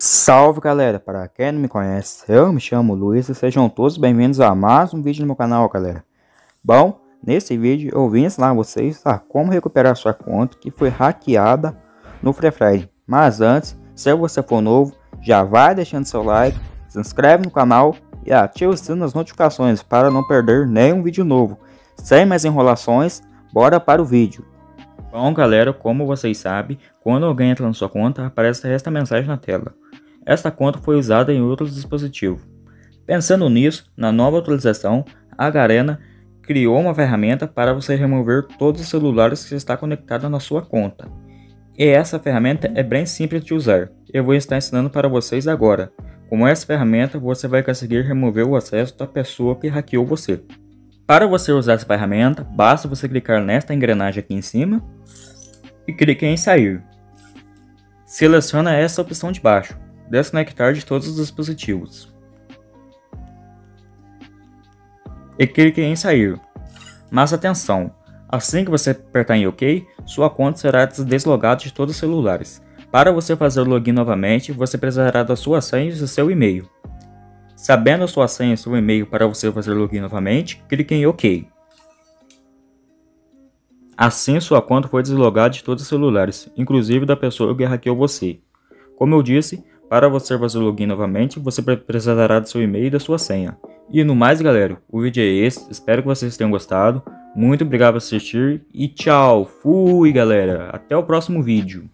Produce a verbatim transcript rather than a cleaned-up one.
Salve galera, para quem não me conhece, eu me chamo Luiz e sejam todos bem-vindos a mais um vídeo no meu canal, galera. Bom, nesse vídeo eu vim ensinar vocês a como recuperar sua conta que foi hackeada no Free Fire. Mas antes, se você for novo, já vai deixando seu like, se inscreve no canal e ativa o sininho das notificações para não perder nenhum vídeo novo. Sem mais enrolações, bora para o vídeo. Bom galera, como vocês sabem, quando alguém entra na sua conta, aparece esta mensagem na tela. Esta conta foi usada em outros dispositivos. Pensando nisso, na nova atualização, a Garena criou uma ferramenta para você remover todos os celulares que está conectado na sua conta. E essa ferramenta é bem simples de usar. Eu vou estar ensinando para vocês agora. Com essa ferramenta, você vai conseguir remover o acesso da pessoa que hackeou você. Para você usar essa ferramenta, basta você clicar nesta engrenagem aqui em cima e clique em sair. Seleciona essa opção de baixo, desconectar de todos os dispositivos, e clique em sair. Mas atenção, assim que você apertar em OK, sua conta será deslogada de todos os celulares. Para você fazer o login novamente, você precisará da sua senha e do seu e-mail. Sabendo a sua senha e seu e-mail para você fazer o login novamente, clique em OK. Assim sua conta foi deslogada de todos os celulares, inclusive da pessoa que hackeou você. Como eu disse, para você fazer o login novamente, você precisará do seu e-mail e da sua senha. E no mais galera, o vídeo é esse, espero que vocês tenham gostado. Muito obrigado por assistir e tchau, fui galera, até o próximo vídeo.